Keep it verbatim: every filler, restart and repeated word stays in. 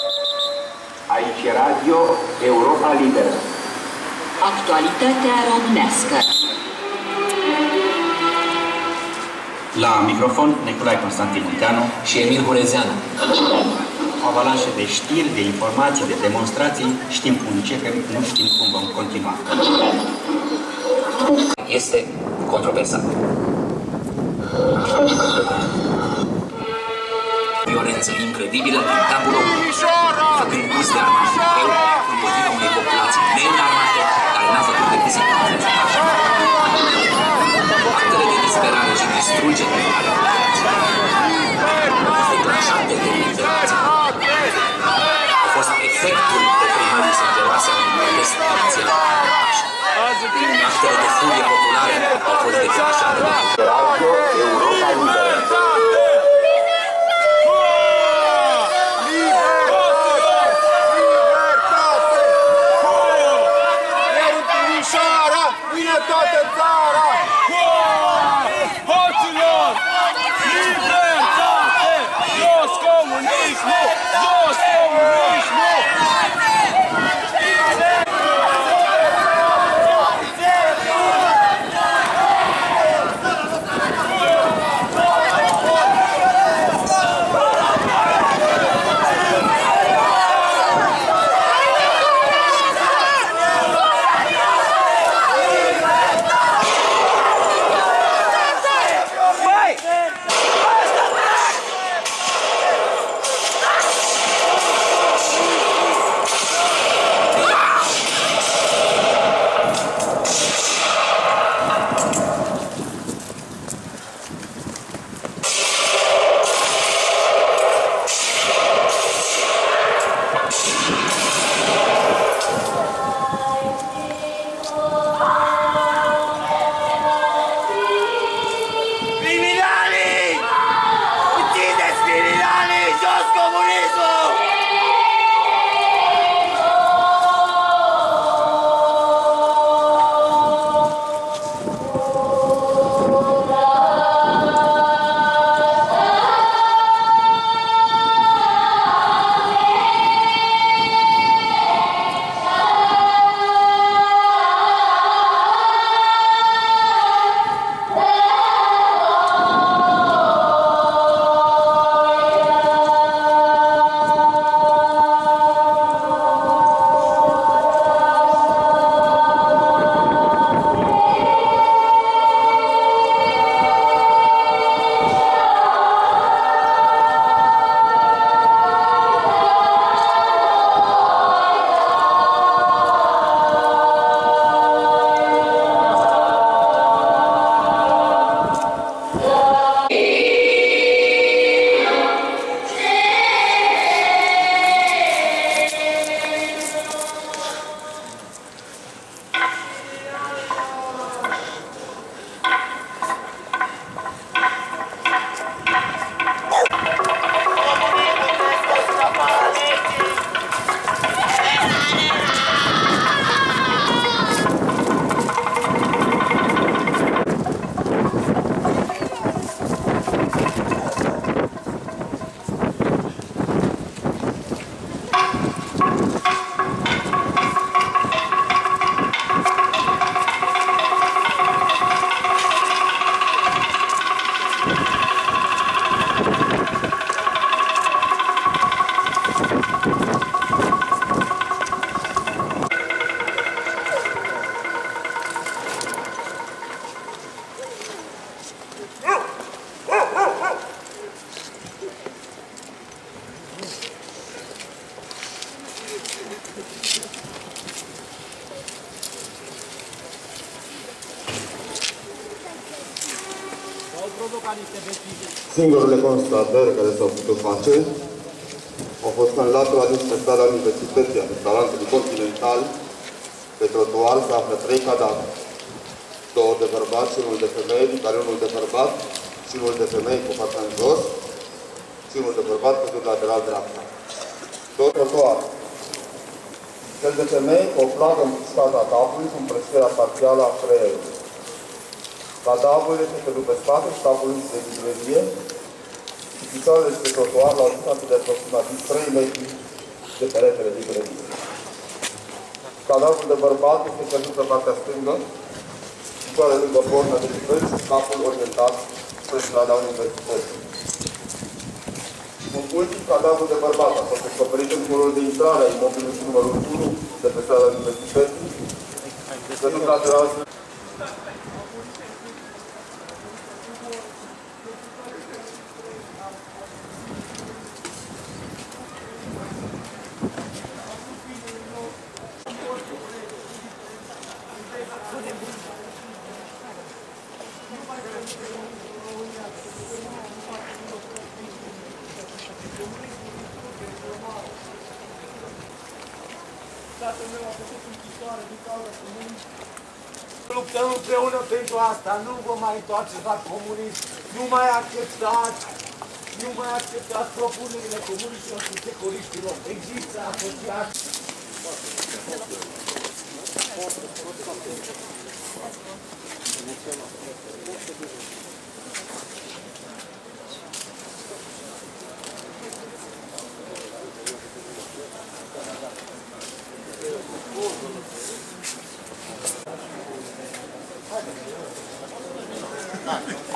Aici Radio Europa Liberă. Actualitatea românească. La microfon, Nicolae Constantin Munteanu și Emil Hurezeanu. O avalanșă de știri, de informații, de demonstrații. Știm cum începem, nu știm cum vom continua. Este controversat. Violență incredibilă din tabul omului, făcând uz de armament greu împotriva unei populații neînarmate care n-a făcut decât să confrunte așa. Actele de disperare și distrugere ale populației au fost declanșate de intervenție. Au fost efectul deprimării sângeroase a unui protest inițial așa. Actele de furie populară au fost declanșate de Radio Europa Liberă. Singurele constatări care s-au putut face au fost că în latura din spectarea Universității a restaurantului Continental, pe trotuar se află trei cadavre. Două de bărbați și unul de femei, din care unul de bărbat și unul de femei cu fața în jos și unul de bărbat cu de lateral dreapta. Tot trotuar. Cel de femei cu o plagă împușcată a capului cu împrăștirea parțială a creierului. Cadavrul este căzut pe spate și capul lui se dezvărie și picioarele de trotuar la o distanță de aproximativ trei metri de peretele din grădină. Cadavrul de bărbat este ținut pe partea stângă, picioare lângă borna de nivel și capul orientat spre strada Universității. Un ultim cadavru de bărbat a fost descoperit în curul de intrare a imobilului numărul unu de pe strada Universității, găsit lateral. Tatăl meu a făcut închisoare din cauza comunism. Luptăm împreună pentru asta, nu vă mai întoarceți la comunism, nu mai acceptați, nu mai acceptați propunerile comuniștilor și securiștilor. Există asociații. Hai,